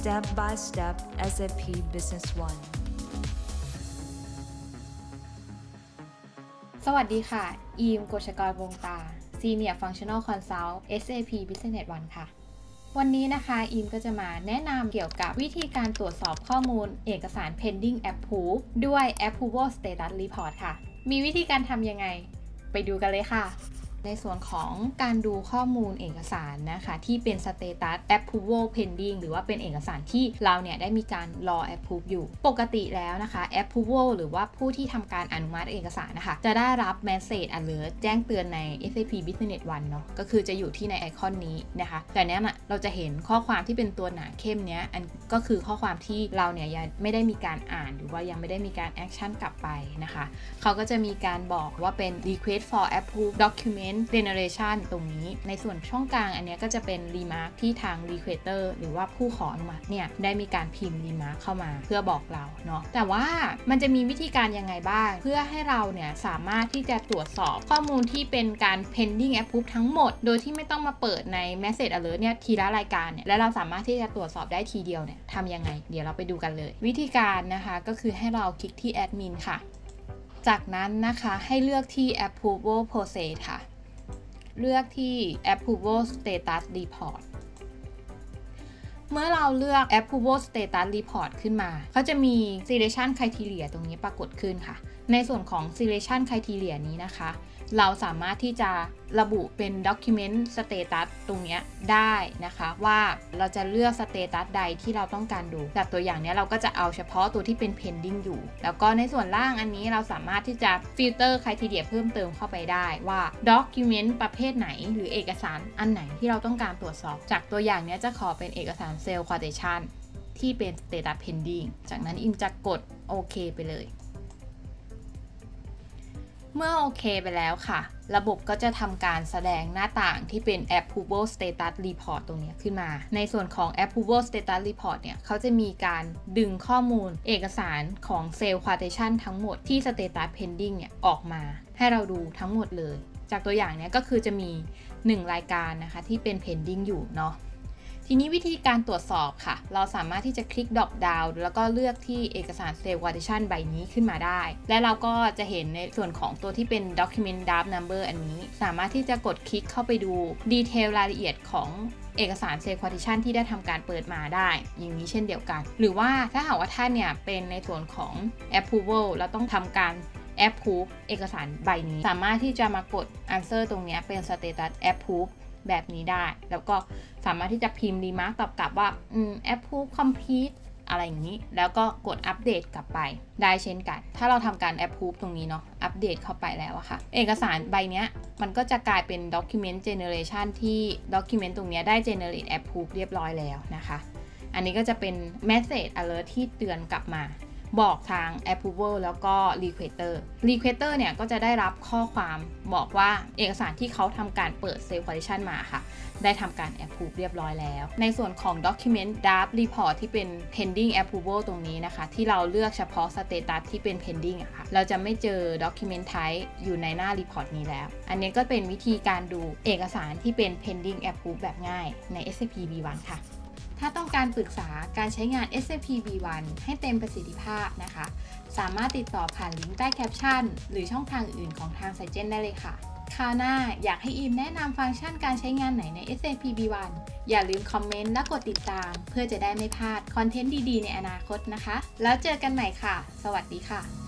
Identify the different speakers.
Speaker 1: Step by Step SAP Business One
Speaker 2: สวัสดีค่ะอีม กฤษกร วงตา Senior Functional Consult SAP Business One ค่ะวันนี้นะคะอีมก็จะมาแนะนำเกี่ยวกับวิธีการตรวจสอบข้อมูลเอกสาร pending approve ด้วย approval status report ค่ะมีวิธีการทำยังไงไปดูกันเลยค่ะในส่วนของการดูข้อมูลเอกสารนะคะที่เป็น status approval pending หรือว่าเป็นเอกสารที่เราเนี่ยได้มีการรอ approve อยู่ปกติแล้วนะคะ approval หรือว่าผู้ที่ทำการอนุมัติเอกสารนะคะจะได้รับ message alert แจ้งเตือนใน SAP Business One เนาะก็คือจะอยู่ที่ในไอคอนนี้นะคะแต่เนี้ยเราจะเห็นข้อความที่เป็นตัวหนาเข้มเนี้ยอันก็คือข้อความที่เราเนี่ยยังไม่ได้มีการอ่านหรือว่ายังไม่ได้มีการ action กลับไปนะคะเขาก็จะมีการบอกว่าเป็น request for approve document generation ตรงนี้ในส่วนช่องกลางอันนี้ก็จะเป็น remark ที่ทาง requester หรือว่าผู้ขออนุมัติเนี่ยได้มีการพิมพ์ remark เข้ามาเพื่อบอกเราเนาะแต่ว่ามันจะมีวิธีการยังไงบ้างเพื่อให้เราเนี่ยสามารถที่จะตรวจสอบข้อมูลที่เป็นการ pending approve ทั้งหมดโดยที่ไม่ต้องมาเปิดใน message alert เนี่ยทีละรายการเนี่ยและเราสามารถที่จะตรวจสอบได้ทีเดียวเนี่ยทำยังไงเดี๋ยวเราไปดูกันเลยวิธีการนะคะก็คือให้เราคลิกที่ admin ค่ะจากนั้นนะคะให้เลือกที่ approval process ค่ะเลือกที่ approval status report เมื่อเราเลือก approval status report ขึ้นมาเขาจะมี selection criteria ตรงนี้ปรากฏขึ้นค่ะในส่วนของ selection criteria นี้นะคะเราสามารถที่จะระบุเป็น document status ตรงนี้ได้นะคะว่าเราจะเลือก status ใดที่เราต้องการดูจากตัวอย่างนี้เราก็จะเอาเฉพาะตัวที่เป็น pending อยู่แล้วก็ในส่วนล่างอันนี้เราสามารถที่จะ filter criteria เพิ่มเติมเข้าไปได้ว่า document ประเภทไหนหรือเอกสารอันไหนที่เราต้องการตรวจสอบจากตัวอย่างนี้จะขอเป็นเอกสาร sales quotation ที่เป็น status pending จากนั้นอิมจะกดโอเคไปเลยเมื่อโอเคไปแล้วค่ะระบบก็จะทำการแสดงหน้าต่างที่เป็น approval status report ตรงนี้ขึ้นมาในส่วนของ approval status report เนี่ยเขาจะมีการดึงข้อมูลเอกสารของ sales quotation ทั้งหมดที่ status pending เนี่ยออกมาให้เราดูทั้งหมดเลยจากตัวอย่างเนี้ยก็คือจะมี1รายการนะคะที่เป็น pending อยู่เนาะทีนี้วิธีการตรวจสอบค่ะเราสามารถที่จะคลิก drop down แล้วก็เลือกที่เอกสาร sales quotation ใบนี้ขึ้นมาได้และเราก็จะเห็นในส่วนของตัวที่เป็น document draft number อันนี้สามารถที่จะกดคลิกเข้าไปดูดีเทลรายละเอียดของเอกสาร sales quotation ที่ได้ทำการเปิดมาได้อย่างนี้เช่นเดียวกันหรือว่าถ้าหากว่าท่านเนี่ยเป็นในส่วนของ approval เราต้องทำการ approve เอกสารใบนี้สามารถที่จะมากด answer ตรงนี้เป็น status approveแบบนี้ได้แล้วก็สามารถที่จะพิมพ์ remark ตอบกลับว่าapprove complete อะไรอย่างนี้แล้วก็กดอัปเดตกลับไปได้เช่นกันถ้าเราทำการ approve ตรงนี้เนาะอัปเดตเข้าไปแล้วอะค่ะเอกสารใบนี้มันก็จะกลายเป็น document generation ที่ document ตรงนี้ได้ generate approve เรียบร้อยแล้วนะคะอันนี้ก็จะเป็น message alert ที่เตือนกลับมาบอกทาง approval แล้วก็ requester เนี่ยก็จะได้รับข้อความบอกว่าเอกสารที่เขาทำการเปิด sales quotation มาค่ะได้ทำการ approve เรียบร้อยแล้วในส่วนของ document draft report ที่เป็น pending approval ตรงนี้นะคะที่เราเลือกเฉพาะ status ที่เป็น pending อะค่ะเราจะไม่เจอ document type อยู่ในหน้า report นี้แล้วอันนี้ก็เป็นวิธีการดูเอกสารที่เป็น pending approve แบบง่ายใน SAP B1 ค่ะถ้าต้องการปรึกษาการใช้งาน SAP B1 ให้เต็มประสิทธิภาพนะคะสามารถติดต่อผ่านลิงก์ใต้แคปชั่นหรือช่องทางอื่นของทางไซเจนได้เลยค่ะคราวหน้าอยากให้อีมแนะนำฟังก์ชันการใช้งานไหนใน SAP B1 อย่าลืมคอมเมนต์และกดติดตามเพื่อจะได้ไม่พลาดคอนเทนต์ดีๆในอนาคตนะคะแล้วเจอกันใหม่ค่ะสวัสดีค่ะ